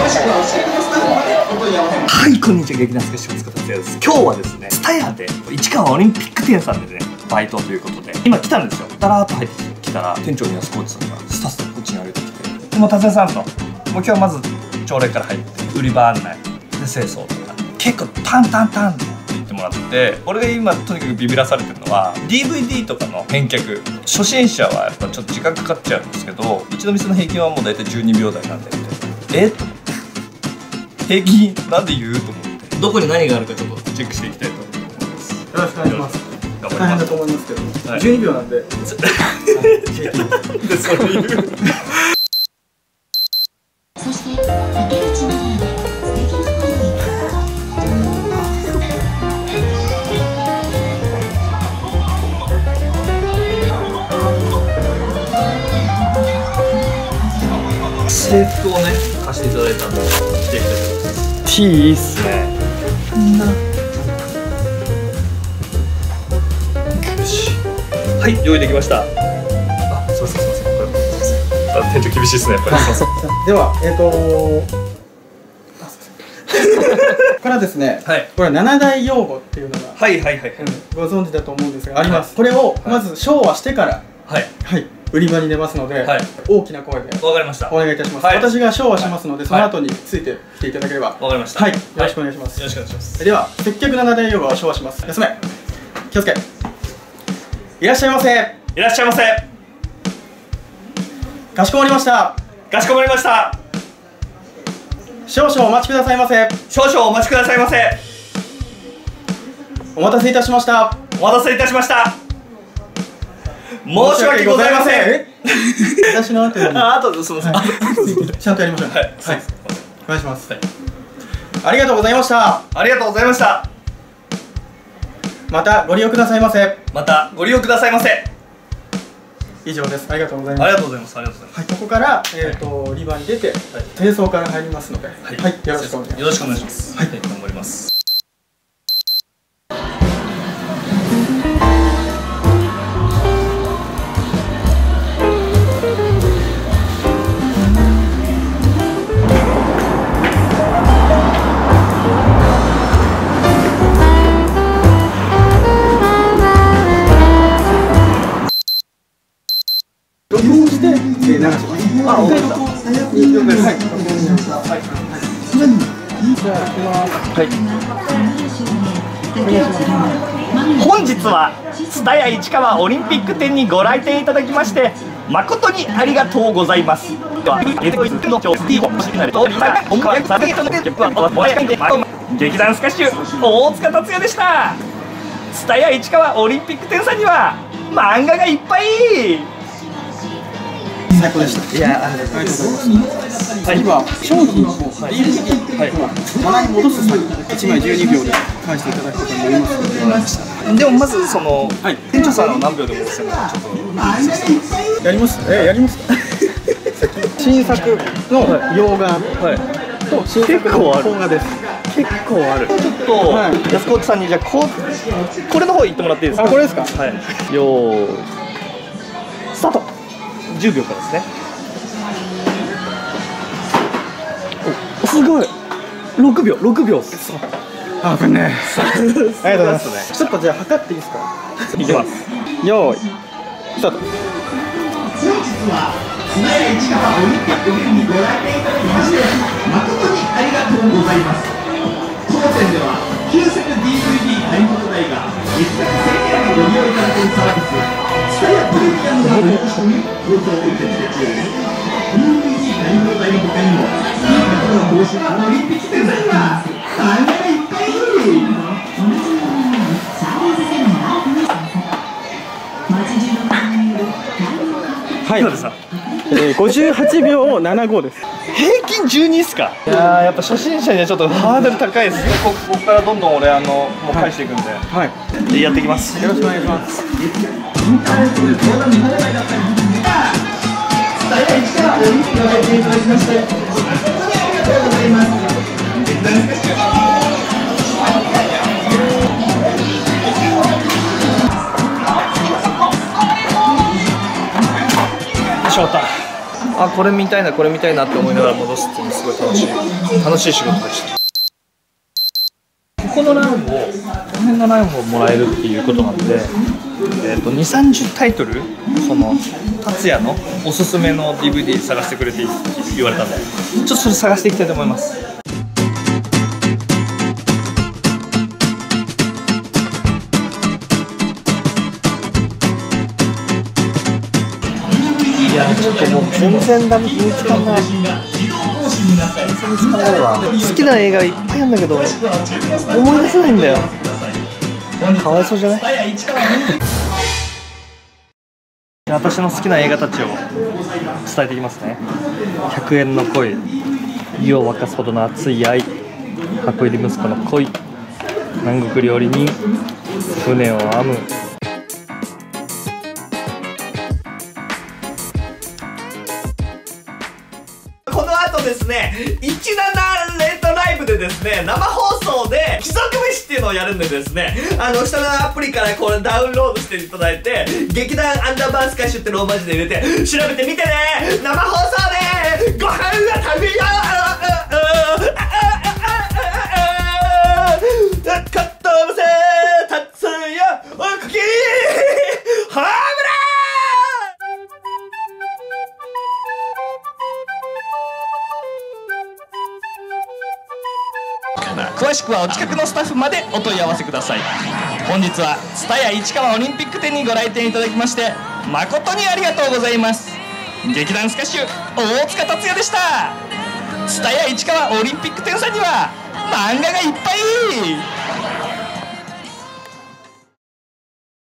はい、こんにちは、劇団スカッシュの塚達也です。今日はですね、TSUTAYAで市川オリンピック店さんでね、バイトということで今来たんですよ。だらーっと入ってきたら、店長の安河内さんがスタッフこっちに歩いてきて、でも達也さんと、もう今日はまず朝礼から入って売り場案内で清掃とか結構タンタンタンって言ってもらってて、俺が今とにかくビビらされてるのは DVD とかの返却。初心者はやっぱちょっと時間かかっちゃうんですけど、うちの店の平均はもう大体12秒台なんで、と思って平均なんで言うと思って、どこに何があるかちょっとチェックしていきたいと思います。よろしくお願いします。大変だと思いますけど、12秒なんでなんでそれ言うそして竹内まりやで素敵な声に制服をね貸していただいたんで着ていきたいと思います。T いいっすね。はい、用意できました。あ、すいません、すいません。店長厳しいですね、やっぱり。 では、これはですね、これは7大用語っていうのが、ご存知だと思うんですが、あります。これをまず唱和してから、売り場に出ますので、大きな声でお願いいたします。私が唱和しますので、その後についてきていただければ。わかりました。はい、よろしくお願いします。よろしくお願いします。では、接客7大用語を唱和します。休め。気をつけ。いらっしゃいませ。 いらっしゃいませ。 かしこまりました。 かしこまりました。 少々お待ちくださいませ。 少々お待ちくださいませ。 お待たせいたしました。 お待たせいたしました。申し訳ございません。 私の後に。 後ですみません。 ちゃんとやりましょう。はい。お願いします。ありがとうございました。 ありがとうございました。 またご利用くださいませ。 またご利用くださいませ。 以上です。ありがとうございます。 ありがとうございます。ありがとうございます。 ここから売り場に出て清掃から入りますので、よろしくお願いします。 よろしくお願いします。はい、頑張ります。本日はTSUTAYA市川オリンピック店にご来店いただきまして誠にありがとうございます。劇団スカッシュ大塚達也でした。TSUTAYA市川オリンピック店さんには漫画がいっぱい。 最高でした。いや、ありがとうございます。今、商品を DVD 棚に戻す際、1枚12秒で返していただくことになりますので。 でもまずその店長さんの何秒でもですね、ちょっとやります。やりますか。新作の洋画と新作の邦画です。 結構ある。ちょっと安河内さんにじゃあこれの方行ってもらっていいですか。 これですか。 はい。よーいスタート。10秒からですね。すごい。6秒っす。 あぶねえ。ありがとうございます。ちょっとじゃあ測っていいですか。 いきます。 よーいスタート。 本日はTSUTAYA市川オリンピック店にご来店いただきまして誠にありがとうございます。当店では旧作 DVD 買い物代が月額1000円でご利用いただけるサービスTSUTAYAプレミアムなどを申し込みご購入いただけます。DVD 買い物代の他にもいい方の帽子オリンピック店さんには漫画がいっぱい。 はい、58秒75です。 平均12っすか。いやー、やっぱ初心者にはちょっとハードル高いですね。ここからどんどん俺もう返していくんで、でやっていきます。 よろしくお願いします。 しまった。 あ、これ見たいなこれ見たいなって思いながら戻すっていうのすごい楽しい仕事でした。この欄を、この辺の欄をもらえるっていうことなんで、2、30タイトル、その達也のおすすめの DVD 探してくれて言われたんで、ちょっとそれ探していきたいと思います。いや、ちょっともう全然見つかんない。好きな映画いっぱいあるんだけど思い出せないんだよ。かわいそうじゃない？私の好きな映画たちを伝えていきますね。100円の恋、湯を沸かすほどの熱い愛、箱入り息子の恋、南国料理人、船を編む。この後ですね、17レートライブでですね、生放送で貴族飯っていうのをやるんでですね、下のアプリからこれダウンロードしていただいて、劇団アンダーバースカッシュってローマ字で入れて調べてみてね。生放送でご飯が食べよう。かっ飛ばせ達也おかきホームラン。詳しくはお近くのスタッフまでお問い合わせください。本日は蔦屋市川オリンピック店にご来店いただきまして誠にありがとうございます。劇団スカッシュ大塚達也でした。蔦屋市川オリンピック店さんには漫画がいっぱい。